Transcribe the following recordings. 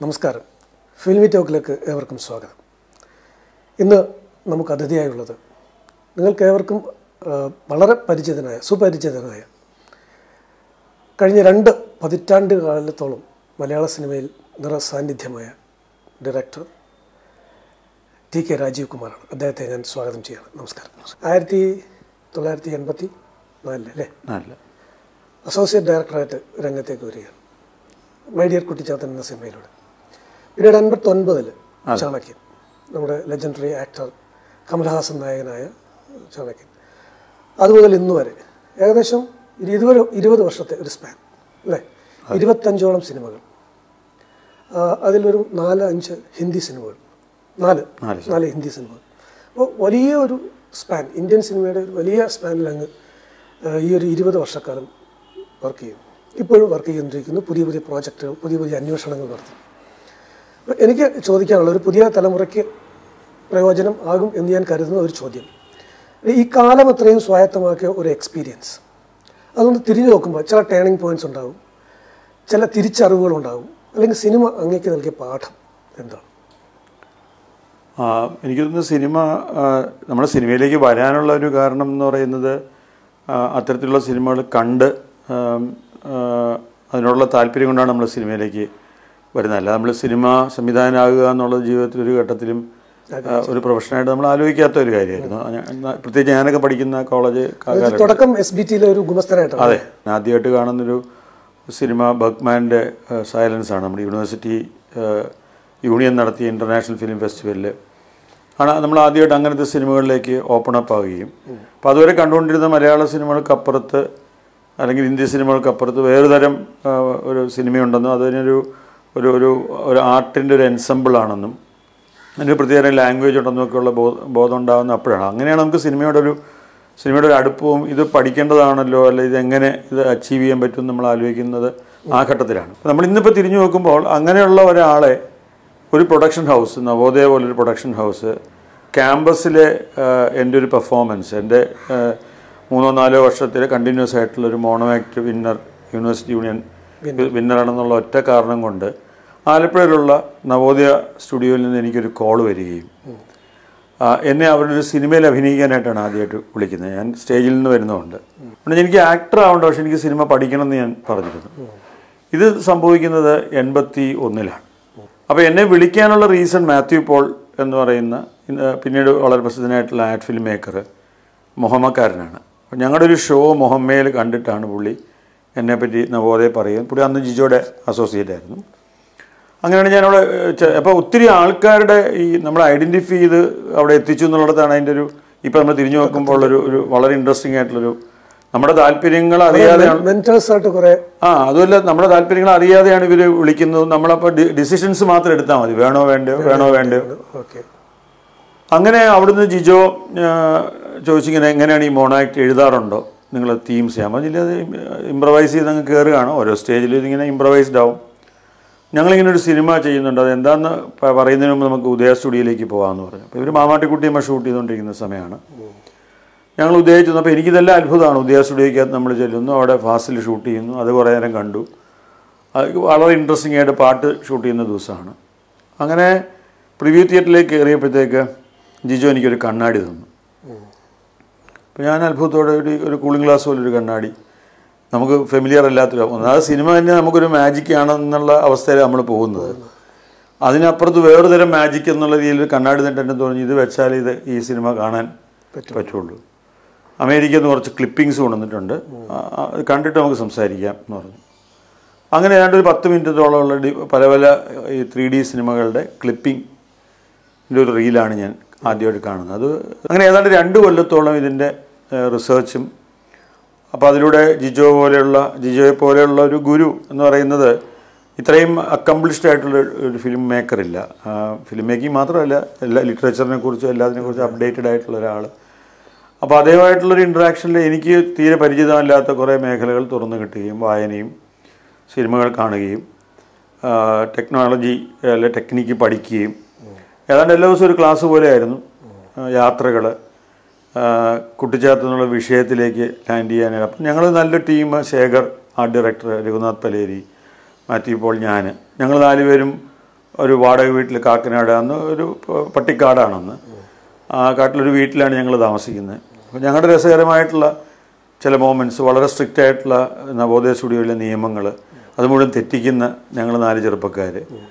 നമസ്കാരം. ഫിൽമി ടോക്കിലേക്ക് ഏവർക്കും സ്വാഗതം. ഇന്ന് നമുക്ക് അതിഥിയായുള്ളത് നിങ്ങൾക്കേവർക്കും വളരെ സുപരിചിതനായ കഴിഞ്ഞ 2 പതിറ്റാണ്ട് കാലത്തോളം മലയാള സിനിമയിൽ നിറസാന്നിധ്യമായ ഡയറക്ടർ K രാജീവ് കുമാറാണ്. അദ്ദേഹത്തെ ഞാൻ സ്വാഗതം ചെയ്യണം. നമസ്കാരം. 1984 അല്ലേ അസോസിയേറ്റ് ഡയറക്ടറായിട്ട് രംഗത്തേക്ക് വരികയാണ് മൈ ഡിയർ കുട്ടിച്ചാത്തൻ എന്ന സിനിമയിലൂടെ. പിന്നീട് 1989 ചാണക്യൻ, നമ്മുടെ ലെജൻഡറി ആക്ടർ കമൽഹാസൻ നായകനായ ചാണക്യൻ. അതുമുതൽ ഇന്ന് വരെ ഏകദേശം 20 വർഷത്തെ ഒരു സ്പാൻ അല്ലേ, 25ഓളം സിനിമകൾ, അതിലൊരു 4-5 ഹിന്ദി സിനിമകൾ, 4 ഹിന്ദി സിനിമകൾ. അപ്പോൾ വലിയ ഒരു സ്പാൻ, ഇന്ത്യൻ സിനിമയുടെ ഒരു വലിയ സ്പാനിൽ അങ്ങ് ഈ ഒരു 20 വർഷക്കാലം വർക്ക് ചെയ്യും. ഇപ്പോഴും വർക്ക് ചെയ്തുകൊണ്ടിരിക്കുന്നു. പുതിയ പ്രോജക്റ്റുകൾ, പുതിയ അന്വേഷണങ്ങൾ നടത്തും. അപ്പോൾ എനിക്ക് ചോദിക്കാനുള്ള ഒരു പുതിയ തലമുറയ്ക്ക് പ്രയോജനം ആകും എന്ന് ഞാൻ കരുതുന്ന ഒരു ചോദ്യം, ഈ കാലം അത്രയും സ്വായത്തമാക്കിയ ഒരു എക്സ്പീരിയൻസ്, അതുകൊണ്ട് തിരിഞ്ഞു നോക്കുമ്പോൾ ചില ടേണിംഗ് പോയിൻറ്റ്സ് ഉണ്ടാകും, ചില തിരിച്ചറിവുകളുണ്ടാകും, അല്ലെങ്കിൽ സിനിമ അങ്ങേക്ക് നൽകിയ പാഠം എന്താണ്? എനിക്ക് തോന്നുന്നു നമ്മുടെ സിനിമയിലേക്ക് വരാനുള്ള ഒരു കാരണം എന്ന് പറയുന്നത് അത്തരത്തിലുള്ള സിനിമകൾ കണ്ട് അതിനോടുള്ള താല്പര്യം കൊണ്ടാണ് നമ്മൾ സിനിമയിലേക്ക് വരുന്നതല്ല. നമ്മൾ സിനിമ സംവിധായകനാകുക എന്നുള്ളത് ജീവിതത്തിൽ ഒരു ഘട്ടത്തിലും ഒരു പ്രൊഫഷനായിട്ട് നമ്മൾ ആലോചിക്കാത്ത ഒരു കാര്യമായിരുന്നു. പ്രത്യേകിച്ച് ഞാനൊക്കെ പഠിക്കുന്ന കോളേജ് തുടക്കം SBTയിലെ ഒരു ഗുമസ്തനായിട്ടാണ്. അതെ, ആദ്യമായിട്ട് കാണുന്നൊരു സിനിമ ബർഗ്മാൻ്റെ സൈലൻസ് ആണ്. നമ്മുടെ യൂണിവേഴ്സിറ്റി യൂണിയൻ നടത്തിയ ഇൻ്റർനാഷണൽ ഫിലിം ഫെസ്റ്റിവലിൽ ആണ് നമ്മൾ ആദ്യമായിട്ട് അങ്ങനത്തെ സിനിമകളിലേക്ക് ഓപ്പൺ അപ്പ് ആവുകയും, അപ്പോൾ അതുവരെ കണ്ടുകൊണ്ടിരുന്ന മലയാള സിനിമകൾക്കപ്പുറത്ത് അല്ലെങ്കിൽ ഇന്ത്യ സിനിമകൾക്കപ്പുറത്ത് വേറെ തരം ഒരു സിനിമയുണ്ടെന്നും അതിനൊരു ഒരു ഒരു ഒരു ആർട്ടിൻ്റെ ഒരു എൻസെമ്പിളാണെന്നും അതിന് പ്രത്യേക ലാംഗ്വേജ് ഉണ്ടെന്നൊക്കെയുള്ള ബോധം ഉണ്ടാകുന്ന അപ്പോഴാണ്. അങ്ങനെയാണ് നമുക്ക് സിനിമയുടെ ഒരു അടുപ്പവും ഇത് പഠിക്കേണ്ടതാണല്ലോ, അല്ല ഇതെങ്ങനെ ഇത് അച്ചീവ് ചെയ്യാൻ പറ്റും നമ്മൾ ആലോചിക്കുന്നത് ആ ഘട്ടത്തിലാണ്. നമ്മൾ ഇന്നിപ്പോൾ തിരിഞ്ഞു നോക്കുമ്പോൾ അങ്ങനെയുള്ള ഒരാളെ ഒരു പ്രൊഡക്ഷൻ ഹൗസ്, നവോദയ പോലൊരു പ്രൊഡക്ഷൻ ഹൗസ് ക്യാമ്പസിലെ എൻ്റെ ഒരു പെർഫോമൻസ്, എൻ്റെ 3-4 വർഷത്തിൽ കണ്ടിന്യൂസ് ആയിട്ടുള്ളൊരു mono act winner, university union വിന്നറാണെന്നുള്ള ഒറ്റ കാരണം കൊണ്ട് ആലപ്പുഴയിലുള്ള നവോദയ സ്റ്റുഡിയോയിൽ നിന്ന് എനിക്കൊരു കോൾ വരികയും എന്നെ അവരുടെ ഒരു സിനിമയിൽ അഭിനയിക്കാനായിട്ടാണ് ആദ്യമായിട്ട് വിളിക്കുന്നത്. ഞാൻ സ്റ്റേജിൽ നിന്ന് വരുന്നതുകൊണ്ട് എനിക്ക് ആക്ടർ ആവേണ്ട, പക്ഷേ എനിക്ക് സിനിമ പഠിക്കണമെന്ന് ഞാൻ പറഞ്ഞിരുന്നു. ഇത് സംഭവിക്കുന്നത് 81-ലാണ്. അപ്പോൾ എന്നെ വിളിക്കാനുള്ള റീസൺ മാത്യു പോൾ എന്ന് പറയുന്ന പിന്നീട് വളരെ പ്രസിദ്ധനായിട്ടുള്ള ആഡ് ഫിലിം മേക്കർ മുഹമ്മക്കാരനാണ്. അപ്പോൾ ഞങ്ങളുടെ ഒരു ഷോ മുഹമ്മയിൽ കണ്ടിട്ടാണ് പുള്ളി എന്നെപ്പറ്റി നവോദയ പറയുന്നത്. പുള്ളി അന്ന് ജിജോയുടെ അസോസിയേറ്റ് ആയിരുന്നു. അങ്ങനെയാണ് ഞാനവിടെ. അപ്പോൾ ഒത്തിരി ആൾക്കാരുടെ നമ്മൾ ഐഡൻറ്റിഫൈ ചെയ്ത് അവിടെ എത്തിച്ചു എന്നുള്ളിടത്താണ് അതിൻ്റെ ഒരു, ഇപ്പോൾ നമ്മൾ തിരിഞ്ഞു നോക്കുമ്പോൾ ഒരു വളരെ ഇൻട്രസ്റ്റിംഗ് ആയിട്ടുള്ളൊരു, നമ്മുടെ താല്പര്യങ്ങൾ അറിയാതെയാണ് അതുമല്ല, നമ്മുടെ താല്പര്യങ്ങൾ അറിയാതെയാണ് ഇവർ വിളിക്കുന്നത്. നമ്മളപ്പോൾ ഡിസിഷൻസ് മാത്രം എടുത്താൽ മതി, വേണോ വേണ്ടയോ. അങ്ങനെ അവിടുന്ന് ജിജോ ചോദിച്ചിങ്ങനെ, എങ്ങനെയാണ് ഈ മോണാക്ട് എഴുതാറുണ്ടോ, നിങ്ങൾ തീംസ് ചെയ്യാൻ പറഞ്ഞില്ല, അത് ഇംപ്രവൈസ് ചെയ്ത് അങ്ങ് കയറുകയാണ്. ഓരോ സ്റ്റേജിൽ ഇതിങ്ങനെ ഇംപ്രവൈസ്ഡ് ആവും. ഞങ്ങളിങ്ങനെ ഒരു സിനിമ ചെയ്യുന്നുണ്ട്, അതെന്താണെന്ന് പറയുന്നതിന് മുമ്പ് നമുക്ക് ഉദയ സ്റ്റുഡിയോയിലേക്ക് പോകാമെന്ന് പറഞ്ഞു. അപ്പോൾ ഇവർ മാമാട്ടിക്കുട്ടിയമ്മ ഷൂട്ട് ചെയ്തുകൊണ്ടിരിക്കുന്ന സമയമാണ്. ഞങ്ങൾ ഉദയ ചെന്നപ്പോൾ എനിക്കിതെല്ലാം അത്ഭുതമാണ്. ഉദയ സ്റ്റുഡിയോയ്ക്കകത്ത് നമ്മൾ ചെല്ലുന്നു, അവിടെ ഫാസ്റ്റിൽ ഷൂട്ട് ചെയ്യുന്നു, അത് കുറേ നേരം കണ്ടു. അത് വളരെ ഇൻട്രസ്റ്റിംഗ് ആയിട്ട് പാട്ട് ഷൂട്ട് ചെയ്യുന്ന ദിവസമാണ്. അങ്ങനെ പ്രിവ്യൂ തിയേറ്ററിലേക്ക് കയറിയപ്പോഴത്തേക്ക് ജിജോ എനിക്കൊരു കണ്ണാടി തന്നു. അപ്പോൾ ഞാൻ അത്ഭുതത്തോടെ ഒരു കൂളിംഗ് ഗ്ലാസ് പോലൊരു കണ്ണാടി, നമുക്ക് ഫെമിലിയർ അല്ലാത്തൊരു, അത് സിനിമ തന്നെ നമുക്കൊരു മാജിക് ആണെന്നുള്ള അവസ്ഥയിൽ നമ്മൾ പോകുന്നത്. അതിനപ്പുറത്ത് വേറൊരു തരം മാജിക് എന്നുള്ള രീതിയിൽ കണ്ണാടി തന്നെ എന്നെ തോന്നി, ഇത് വെച്ചാൽ ഈ സിനിമ കാണാൻ പറ്റുള്ളൂ. അമേരിക്കയിൽ നിന്ന് കുറച്ച് ക്ലിപ്പിങ്സ് കൊണ്ടുവന്നിട്ടുണ്ട്, കണ്ടിട്ട് നമുക്ക് സംസാരിക്കാം എന്ന് പറഞ്ഞു. അങ്ങനെ ഏതാണ്ട് ഒരു 10 മിനിറ്റത്തോളമുള്ള പല ഈ 3D സിനിമകളുടെ ക്ലിപ്പിങ്ങിൻ്റെ ഒരു റീലാണ് ഞാൻ ആദ്യമായിട്ട് കാണുന്നത്. അത് അങ്ങനെ ഏതാണ്ട് 2 കൊല്ലത്തോളം ഇതിൻ്റെ റിസർച്ചും. അപ്പോൾ അതിലൂടെ ജിജോയെ പോലെയുള്ള ഒരു ഗുരു എന്ന് പറയുന്നത്, ഇത്രയും അക്കംപ്ലിഷ്ഡ് ആയിട്ടുള്ള ഒരു ഫിലിം മേക്കറില്ല. ഫിലിം മേക്കിംഗ് മാത്രമല്ല, എല്ലാ ലിറ്ററേച്ചറിനെ കുറിച്ചും എല്ലാത്തിനെക്കുറിച്ചും അപ്ഡേറ്റഡ് ആയിട്ടുള്ള ഒരാൾ. അപ്പോൾ അദ്ദേഹമായിട്ടുള്ളൊരു ഇൻട്രാക്ഷനിൽ എനിക്ക് തീരെ പരിചിതമല്ലാത്ത കുറേ മേഖലകൾ തുറന്നു കിട്ടുകയും, വായനയും സിനിമകൾ കാണുകയും ടെക്നോളജി അല്ലെ ടെക്നിക്ക് പഠിക്കുകയും, ഏതാണ്ട് എല്ലാ ദിവസവും ഒരു ക്ലാസ് പോലെയായിരുന്നു. യാത്രകൾ, കുട്ടിച്ചാത്തൻ എന്നുള്ള വിഷയത്തിലേക്ക് ലാൻഡ് ചെയ്യാനാണ്. അപ്പം ഞങ്ങൾ നല്ല team, Shekhar art director, Raghunath Paleri, Mathew Paul, ഞങ്ങൾ 4 പേരും ഒരു വാടക വീട്ടിൽ കാക്കനാട് അന്ന് ഒരു പട്ടിക്കാടാണെന്ന് ആ കാട്ടിലൊരു വീട്ടിലാണ് ഞങ്ങൾ താമസിക്കുന്നത്. അപ്പോൾ ഞങ്ങളുടെ രസകരമായിട്ടുള്ള ചില മോമെൻറ്റ്സ്, വളരെ സ്ട്രിക്റ്റ് ആയിട്ടുള്ള നവോദയ സ്റ്റുഡിയോയിലെ നിയമങ്ങൾ, അത് മുഴുവൻ തെറ്റിക്കുന്ന ഞങ്ങൾ 4 ചെറുപ്പക്കാർ.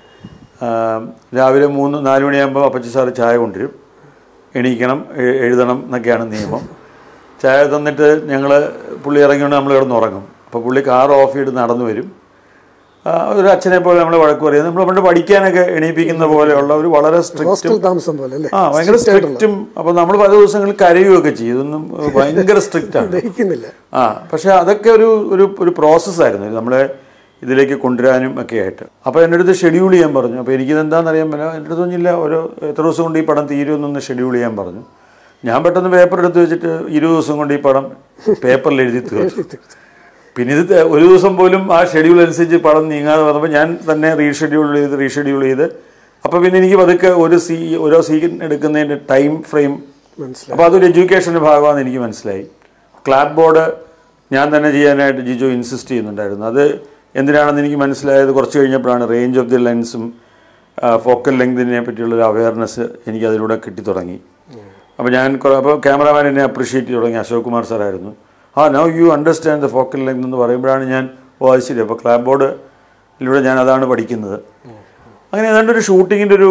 രാവിലെ 3-4 മണിയാകുമ്പോൾ അപ്പച്ചി സാറ് ചായ കൊണ്ടുവരും, എണീക്കണം, എഴുതണം എന്നൊക്കെയാണ് നിയമം. ചായ തന്നിട്ട് പുള്ളി ഇറങ്ങിക്കൊണ്ട് നമ്മൾ കിടന്നുറങ്ങും. അപ്പോൾ പുള്ളി കാർ ഓഫ് ചെയ്ത് നടന്നു വരും. ഒരു അച്ഛനെ പോലെ നമ്മളെ വഴക്ക് പറയുന്നത്, നമ്മൾ പണ്ട് പഠിക്കാനൊക്കെ എണീപ്പിക്കുന്ന പോലെയുള്ള ഒരു വളരെ സ്ട്രിക്റ്റും ഭയങ്കര സ്ട്രിക്റ്റും. അപ്പോൾ നമ്മൾ പല ദിവസങ്ങളിൽ കരയുകയൊക്കെ ചെയ്യും. ഇതൊന്നും ഭയങ്കര സ്ട്രിക്റ്റാണ്. പക്ഷെ അതൊക്കെ ഒരു പ്രോസസ്സായിരുന്നു നമ്മളെ ഇതിലേക്ക് കൊണ്ടുവരാനും ഒക്കെ ആയിട്ട്. അപ്പോൾ എൻ്റെ അടുത്ത് ഷെഡ്യൂൾ ചെയ്യാൻ പറഞ്ഞു. അപ്പോൾ എനിക്കിതെന്താണെന്നറിയാൻ പറ്റില്ല. എൻ്റെ അടുത്ത് ഒന്നുമില്ല, എത്ര ദിവസം കൊണ്ട് ഈ പടം തീരുമെന്നൊന്ന് ഷെഡ്യൂൾ ചെയ്യാൻ പറഞ്ഞു. ഞാൻ പെട്ടെന്ന് പേപ്പർ എടുത്ത് വെച്ചിട്ട് 20 ദിവസം കൊണ്ട് ഈ പടം പേപ്പറിൽ എഴുതി തീർത്തു. പിന്നെ ഇത് ഒരു ദിവസം പോലും ആ ഷെഡ്യൂൾ അനുസരിച്ച് പടം നീങ്ങാതെ വന്നപ്പോൾ ഞാൻ തന്നെ റീഷെഡ്യൂൾ ചെയ്ത് അപ്പോൾ പിന്നെ എനിക്ക് പതുക്കെ ഓരോ സീൻ എടുക്കുന്നതിൻ്റെ ടൈം ഫ്രെയിം, അപ്പോൾ അതൊരു എഡ്യൂക്കേഷൻ്റെ ഭാഗമാണെന്ന് എനിക്ക് മനസ്സിലായി. ക്ലാപ്പ് ബോർഡ് ഞാൻ തന്നെ ചെയ്യാനായിട്ട് ജിജോ ഇൻസിസ്റ്റ് ചെയ്യുന്നുണ്ടായിരുന്നു. അത് എന്തിനാണെന്ന് എനിക്ക് മനസ്സിലായത് കുറച്ച് കഴിഞ്ഞപ്പോഴാണ്. റേഞ്ച് ഓഫ് ദി ലെൻസും ഫോക്കൽ ലെങ്തിനെ പറ്റിയുള്ളൊരു അവയർനെസ് എനിക്ക് അതിലൂടെ കിട്ടിത്തുടങ്ങി. അപ്പോൾ അപ്പോൾ ക്യാമറാമാൻ എന്നെ അപ്രീഷിയേറ്റ് ചെയ്ത് തുടങ്ങി. അശോക് കുമാർ സാറായിരുന്നു. Now you understand the focal length എന്ന് പറയുമ്പോഴാണ് ഞാൻ അത് ശരി, അപ്പോൾ ക്ലാപ്പ് ബോർഡിലൂടെ ഞാൻ അതാണ് പഠിക്കുന്നത്. അങ്ങനെ ഏതാണ്ട് ഒരു ഷൂട്ടിങ്ങിൻ്റെ ഒരു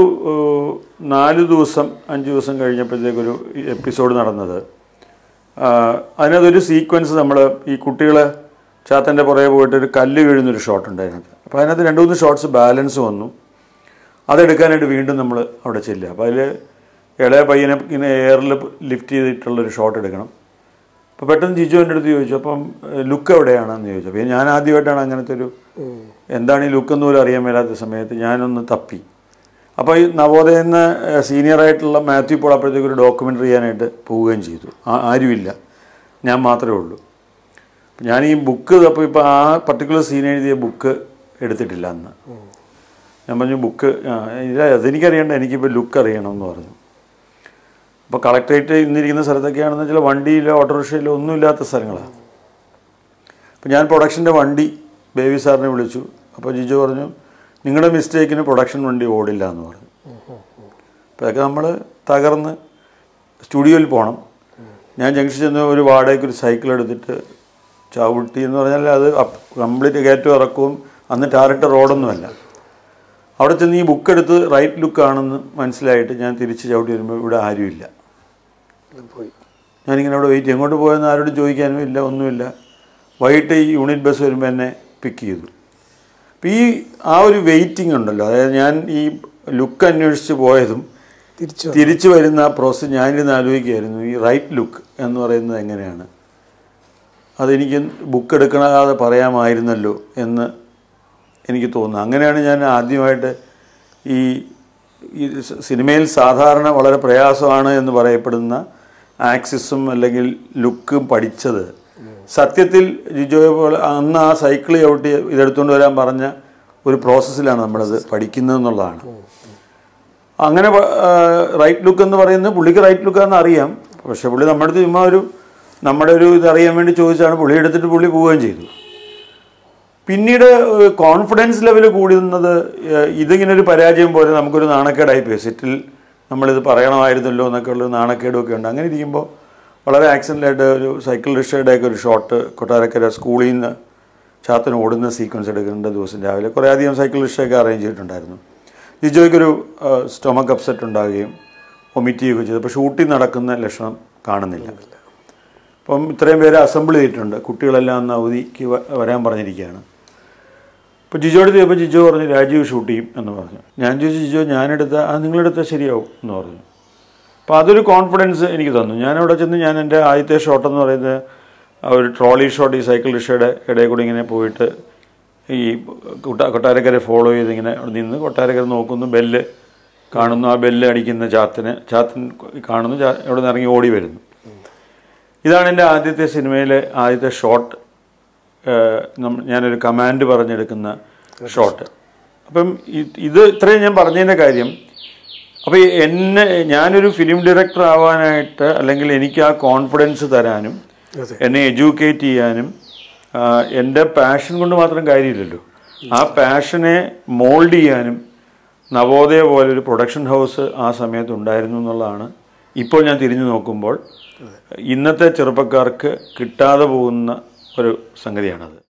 4 ദിവസം 5 ദിവസം കഴിഞ്ഞപ്പോഴത്തേക്കൊരു എപ്പിസോഡ് നടന്നത്. അതിനകത്തൊരു സീക്വൻസ് നമ്മൾ ഈ കുട്ടികൾ ചാത്തൻ്റെ പുറകെ പോയിട്ട് ഒരു കല്ല് വീഴുന്നൊരു ഷോട്ട് ഉണ്ടായിരുന്നു. അപ്പോൾ അതിനകത്ത് 2-3 ഷോട്ട്സ് ബാലൻസ് വന്നു. അതെടുക്കാനായിട്ട് വീണ്ടും നമ്മൾ അവിടെ ചെല്ലുക. അപ്പോൾ അതിൽ ഇളയ പയ്യനെ ഇങ്ങനെ എയറിൽ ലിഫ്റ്റ് ചെയ്തിട്ടുള്ളൊരു ഷോട്ട് എടുക്കണം. അപ്പോൾ പെട്ടെന്ന് ജിജു എൻ്റെ അടുത്ത് ചോദിച്ചു, അപ്പം ലുക്ക് എവിടെയാണെന്ന് ചോദിച്ചു. അപ്പോൾ ഞാൻ ആദ്യമായിട്ടാണ് അങ്ങനത്തെ എന്താണ് ഈ ലുക്ക് എന്ന് പോലും അറിയാൻ മേലാത്ത സമയത്ത് ഞാനൊന്ന് തപ്പി. അപ്പോൾ ഈ നവോദയയിൽ നിന്ന് സീനിയറായിട്ടുള്ള മാത്യു പോൾ അപ്പോഴത്തേക്ക് ഒരു ഡോക്യുമെൻ്ററി ചെയ്യാനായിട്ട് പോവുകയും ചെയ്തു. ആരുമില്ല, ഞാൻ മാത്രമേ ഉള്ളൂ. ഞാൻ ഈ ബുക്ക് ഇപ്പോൾ ആ പർട്ടിക്കുലർ സീൻ എഴുതിയ ബുക്ക് എടുത്തിട്ടില്ല അന്ന്. ഞാൻ പറഞ്ഞു ബുക്ക് ഇല്ല, അതെനിക്കറിയണ്ട, എനിക്കിപ്പോൾ ലുക്ക് അറിയണമെന്ന് പറഞ്ഞു. അപ്പോൾ കളക്ടറേറ്റ് ഇന്നിരിക്കുന്ന സ്ഥലത്തൊക്കെയാണെന്ന് വെച്ചാൽ വണ്ടിയിലോ ഓട്ടോറിക്ഷയിലോ ഒന്നുമില്ലാത്ത സ്ഥലങ്ങളാണ്. അപ്പോൾ ഞാൻ പ്രൊഡക്ഷൻ്റെ വണ്ടി ബേബി സാറിനെ വിളിച്ചു. അപ്പോൾ ജിജു പറഞ്ഞു നിങ്ങളുടെ മിസ്റ്റേക്കിന് പ്രൊഡക്ഷൻ വണ്ടി ഓടില്ല എന്ന് പറഞ്ഞു. അപ്പോൾ അതൊക്കെ നമ്മൾ തകർന്ന് സ്റ്റുഡിയോയിൽ പോകണം. ഞാൻ ജംഗ്ഷൻ ചെന്ന് ഒരു വാടകയ്ക്ക് ഒരു സൈക്കിൾ എടുത്തിട്ട് ചവിട്ടി എന്ന് പറഞ്ഞാൽ അത് കംപ്ലീറ്റ് കയറ്റവും ഇറക്കവും അന്ന് ടാറിട്ട റോഡൊന്നുമല്ല. അവിടെ ചെന്ന് ഈ ബുക്ക് എടുത്ത് റൈറ്റ് ലുക്കാണെന്ന് മനസ്സിലായിട്ട് ഞാൻ തിരിച്ച് ചവിട്ടി വരുമ്പോൾ ഇവിടെ ആരുമില്ല. ഞാനിങ്ങനെ അവിടെ വെയിറ്റ്, എങ്ങോട്ട് പോയെന്ന് ആരോടും ചോദിക്കാനും ഇല്ല, ഒന്നുമില്ല. വൈകിട്ട് ഈ യൂണിറ്റ് ബസ് വരുമ്പോൾ എന്നെ പിക്ക് ചെയ്തു. അപ്പോൾ ആ ഒരു വെയിറ്റിംഗ് ഉണ്ടല്ലോ, അതായത് ഞാൻ ഈ ലുക്ക് അന്വേഷിച്ച് പോയതും തിരിച്ചു വരുന്ന ആ പ്രോസസ്സ് ഞാനിരുന്ന് ആലോചിക്കുകയായിരുന്നു. ഈ റൈറ്റ് ലുക്ക് എന്ന് പറയുന്നത് എങ്ങനെയാണ്, അതെനിക്ക് ബുക്ക് എടുക്കണാതെ പറയാമായിരുന്നല്ലോ എന്ന് എനിക്ക് തോന്നുന്നു. അങ്ങനെയാണ് ഞാൻ ആദ്യമായിട്ട് ഈ സിനിമയിൽ സാധാരണ വളരെ പ്രയാസമാണ് എന്ന് പറയപ്പെടുന്ന ആക്സിസും അല്ലെങ്കിൽ ലുക്കും പഠിച്ചത്. സത്യത്തിൽ ജിജോയെ പോലെ അന്ന് ആ സൈക്കിൾ ചവിട്ടി ഇതെടുത്തുകൊണ്ട് വരാൻ പറഞ്ഞ ഒരു പ്രോസസ്സിലാണ് നമ്മളത് പഠിക്കുന്നതെന്നുള്ളതാണ്. അങ്ങനെ റൈറ്റ് ലുക്ക് എന്ന് പറയുന്നത് പുള്ളിക്ക് റൈറ്റ് ലുക്കാണെന്ന് അറിയാം. പക്ഷേ പുള്ളി നമ്മുടെ അടുത്ത് ചുമ്മാ നമ്മുടെ ഒരു ഇതറിയാൻ വേണ്ടി ചോദിച്ചാണ്. പുള്ളി എടുത്തിട്ട് പുള്ളി പോവുകയും ചെയ്തു. പിന്നീട് കോൺഫിഡൻസ് ലെവൽ കൂടി നിന്നത് ഇതിങ്ങനെ ഒരു പരാജയം പോലെ നമുക്കൊരു നാണക്കേടായി പോയി. സെറ്റിൽ നമ്മളിത് പറയണമായിരുന്നല്ലോ എന്നൊക്കെ ഉള്ളൊരു നാണക്കേടുമൊക്കെ ഉണ്ട്. അങ്ങനെ ഇരിക്കുമ്പോൾ വളരെ ആക്സിഡൻ്റായിട്ട് ഒരു സൈക്കിൾ റിക്ഷയുടെയൊക്കെ ഒരു ഷോട്ട് കൊട്ടാരക്കര സ്കൂളിൽ നിന്ന് ചാത്തന് ഓടുന്ന സീക്വൻസ് എടുക്കേണ്ട ദിവസം രാവിലെ കുറേ അധികം സൈക്കിൾ റിക്ഷയൊക്കെ അറേഞ്ച് ചെയ്തിട്ടുണ്ടായിരുന്നു. ജിജോയ്ക്കൊരു സ്റ്റൊമക്ക് അപ്സെറ്റ് ഉണ്ടാവുകയും വൊമിറ്റ് ചെയ്യുകയും ചെയ്തു. അപ്പോൾ ഷൂട്ടിംഗ് നടക്കുന്ന ലക്ഷണം കാണുന്നില്ല. അപ്പം ഇത്രയും പേരെ അസംബിൾ ചെയ്തിട്ടുണ്ട്, കുട്ടികളെല്ലാം അന്ന് അവധിക്ക് വരാൻ പറഞ്ഞിരിക്കുകയാണ്. അപ്പോൾ ജിജോയുടെ ചോദിച്ചപ്പോൾ ജിജോ പറഞ്ഞു രാജീവ് ഷൂട്ട് ചെയ്യും എന്ന് പറഞ്ഞു. ഞാൻ ചോദിച്ചു ജിജോ നിങ്ങളെടുത്താൽ ശരിയാവും എന്ന് പറഞ്ഞു. അപ്പോൾ അതൊരു കോൺഫിഡൻസ് എനിക്ക് തന്നു. ഞാനവിടെ ചെന്ന് ഞാൻ എൻ്റെ ആദ്യത്തെ ഷോട്ടെന്ന് പറയുന്നത് ഒരു ട്രോളി ഷോട്ട്, ഈ സൈക്കിൾ റിക്ഷയുടെ ഇടയിൽ കൂടി ഇങ്ങനെ പോയിട്ട് ഈ കൊട്ടാരക്കരെ ഫോളോ ചെയ്ത് ഇങ്ങനെ നിന്ന് കൊട്ടാരക്കര നോക്കുന്നു, ബെല്ല് കാണുന്നു, ആ ബെല്ല് അടിക്കുന്ന ചാത്തൻ കാണുന്നു, അവിടെ നിന്ന് ഇറങ്ങി ഓടി വരുന്നു. ഇതാണ് എൻ്റെ ആദ്യത്തെ സിനിമയിലെ ആദ്യത്തെ ഷോട്ട്. ഞാനൊരു കമാൻഡ് പറഞ്ഞെടുക്കുന്ന ഷോട്ട്. അപ്പം ഇത് ഇത്രയും ഞാൻ പറഞ്ഞതിൻ്റെ കാര്യം, അപ്പോൾ ഞാനൊരു ഫിലിം ഡയറക്ടർ ആവാനായിട്ട് അല്ലെങ്കിൽ എനിക്ക് ആ കോൺഫിഡൻസ് തരാനും എന്നെ എഡ്യൂക്കേറ്റ് ചെയ്യാനും എൻ്റെ പാഷൻ കൊണ്ട് മാത്രം കാര്യമില്ലല്ലോ, ആ പാഷനെ മോൾഡ് ചെയ്യാനും നവോദയ പോലൊരു പ്രൊഡക്ഷൻ ഹൗസ് ആ സമയത്ത് ഉണ്ടായിരുന്നു എന്നുള്ളതാണ് ഇപ്പോൾ ഞാൻ തിരിഞ്ഞു നോക്കുമ്പോൾ ഇന്നത്തെ ചെറുപ്പക്കാർക്ക് കിട്ടാതെ പോകുന്ന ഒരു സംഗതിയാണത്.